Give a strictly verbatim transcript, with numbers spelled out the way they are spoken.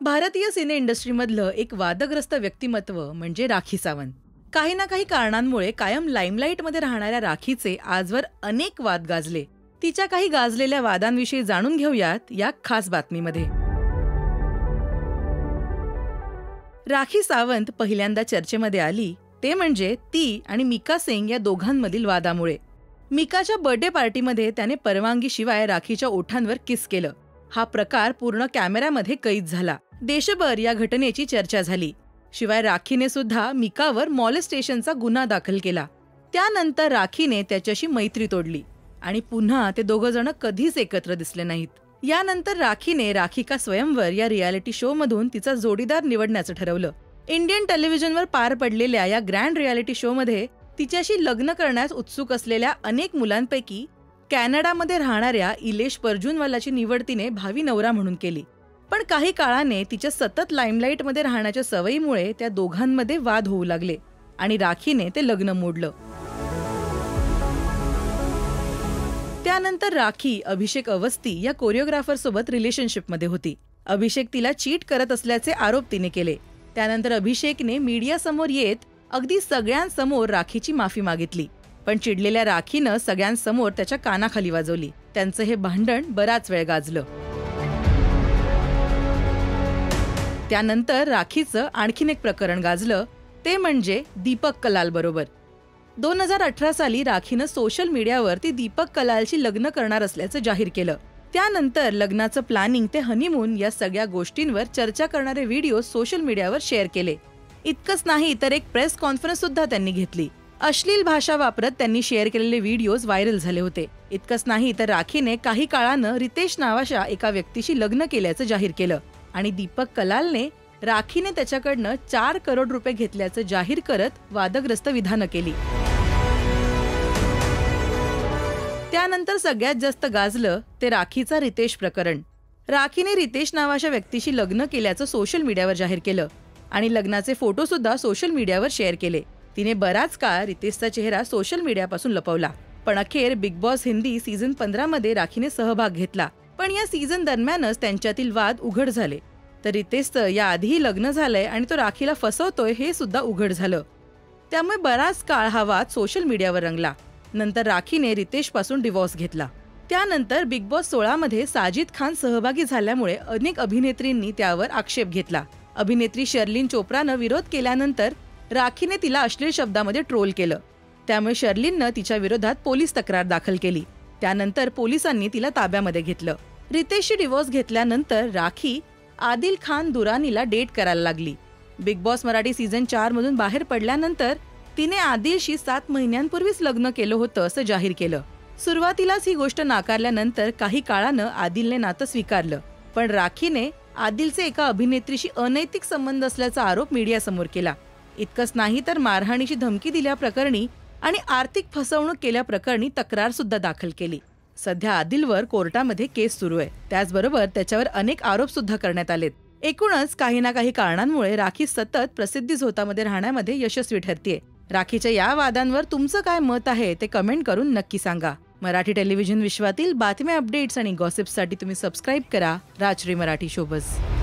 भारतीय सिने इंडस्ट्रीमधलं एक वादग्रस्त व्यक्तिमत्व म्हणजे राखी सावंत. काही ना काही कारणांमुळे कायम लाईमलाईटमध्ये राहणाऱ्या राखीचे आजवर अनेक वाद गाजले. तिच्या काही गाजलेल्या वादांविषयी जाणून घेऊयात या खास बातमीमध्ये. राखी सावंत पहिल्यांदा चर्चेमध्ये आली ते म्हणजे ती आणि मिका सिंग या दोघांमधील वादामुळे. मिकाच्या बर्थडे पार्टीमध्ये त्याने परवानगीशिवाय राखीच्या ओठांवर किस केलं. हा प्रकार पूर्ण कॅमेऱ्यामध्ये कैद झाला. देशभर या घटनेची चर्चा झाली. शिवाय राखीने सुद्धा मिकावर मॉलेस्टेशनचा गुन्हा दाखल केला. त्यानंतर राखीने त्याच्याशी मैत्री तोडली आणि पुन्हा ते दोघं जण कधीच एकत्र दिसले नाहीत. यानंतर राखीने राखी का स्वयंवर या रियालिटी शो मधून तिचा जोडीदार निवडण्याचं ठरवलं. इंडियन टेलिव्हिजनवर पार पडलेल्या या ग्रँड रियालिटी शो मध्ये तिच्याशी लग्न करण्यास उत्सुक असलेल्या अनेक मुलांपैकी कॅनडामध्ये राहणाऱ्या इलेश परजूनवालाची निवड तिने भावी नवरा म्हणून केली. पण काही काळाने तिच्या सतत लाईमलाईटमध्ये राहण्याच्या सवयीमुळे त्या दोघांमध्ये वाद होऊ लागले आणि राखीने ते लग्न मोडलं. त्यानंतर राखी अभिषेक अवस्थी या कोरिओग्राफर सोबत रिलेशनशिपमध्ये होती. अभिषेक तिला चीट करत असल्याचे आरोप तिने केले. त्यानंतर अभिषेकने मीडियासमोर येत अगदी सगळ्यांसमोर राखीची माफी मागितली. पण चिडलेल्या राखीनं सगळ्यांसमोर त्याच्या कानाखाली वाजवली. त्यांचं हे भांडण बराच वेळ गाजलं. त्यानंतर राखीचं आणखीन एक प्रकरण गाजलं ते म्हणजे दीपक कलाल बरोबर. दोन हजार अठरा साली राखीनं सोशल मीडियावर ती दीपक कलालशी लग्न करणार असल्याचं जाहीर केलं. त्यानंतर लग्नाचं प्लॅनिंग ते हनीमून या सगळ्या गोष्टींवर चर्चा करणारे व्हिडिओ सोशल मीडियावर शेअर केले. इतकंच नाही तर एक प्रेस कॉन्फरन्स सुद्धा त्यांनी घेतली. अश्लील भाषा वापरत त्यांनी शेअर केलेले व्हिडिओज व्हायरल झाले होते. इतकंच नाही तर राखीने काही काळानं रितेश नावाच्या एका व्यक्तीशी लग्न केल्याचं जाहीर केलं आणि दीपक कलालने राखीने त्याच्याकडनं चार करोड रुपये घेतल्याचं जाहीर करत वादग्रस्त विधानं केली. त्यानंतर सगळ्यात जास्त गाजलं ते राखीचा रितेश प्रकरण. राखीने रितेश नावाच्या व्यक्तीशी लग्न केल्याचं सोशल मीडियावर जाहीर केलं आणि लग्नाचे फोटो सुद्धा सोशल मीडियावर शेअर केले. तिने बराच काळ रितेशचा चेहरा सोशल मीडियापासून लपवला. पण अखेर बिग बॉस हिंदी सीझन पंधरा मध्ये राखीने सहभाग घेतला. पण या सीझन दरम्यानच त्यांच्यातील वाद उघड झाले. तर रितेशचं याआधीही लग्न झालंय आणि तो राखीला फसवतोय हे सुद्धा उघड झालं. त्यामुळे बराच काळ हा वाद सोशल मीडियावर रंगला. नंतर राखीने रितेश पासून डिवॉर्स घेतला. त्यानंतर बिग बॉस सोळा मध्ये साजिद खान सहभागी झाल्यामुळे अनेक अभिनेत्रींनी त्यावर आक्षेप घेतला. अभिनेत्री शर्लिन चोप्रानं विरोध केल्यानंतर राखीने तिला अश्लील शब्दामध्ये ट्रोल केलं. त्यामुळे शर्लिननं तिच्या विरोधात पोलीस तक्रार दाखल केली. त्यानंतर पोलिसांनी तिला ताब्यामध्ये घेतलं. रितेशशी डिवोर्स घेतल्यानंतर राखी आदिल खान दुरानीला डेट करायला लागली. बिग बॉस मराठी सीझन चार मधून बाहेर पडल्यानंतर तिने आदिलशी सात महिन्यांपूर्वीच लग्न केलं होतं असं जाहीर केलं. सुरुवातीलाच ही गोष्ट नाकारल्यानंतर काही काळानं आदिलने नातं स्वीकारलं. पण राखीने आदिलचे एका अभिनेत्रीशी अनैतिक संबंध असल्याचा आरोप मीडियासमोर केला. इतकंच नाही तर मारहाणीची धमकी दिल्याप्रकरणी आणि आर्थिक फसवणूक केल्याप्रकरणी तक्रार सुद्धा दाखल केली. सध्या आदिलवर कोर्टामध्ये केस सुरू आहे. त्याचबरोबर त्याच्यावर अनेक आरोप सुद्धा करण्यात आलेत. एकूणच काही ना काही कारणांमुळे राखी सतत प्रसिद्धी झोतामध्ये राहण्यामध्ये यशस्वी ठरतेय. राखीच्या या वादांवर तुमचं काय मत आहे ते कमेंट करून नक्की सांगा. मराठी टेलिव्हिजन विश्वातील बातम्या, अपडेट्स आणि गॉसिप्ससाठी तुम्ही सबस्क्राईब करा राजश्री मराठी शोबस.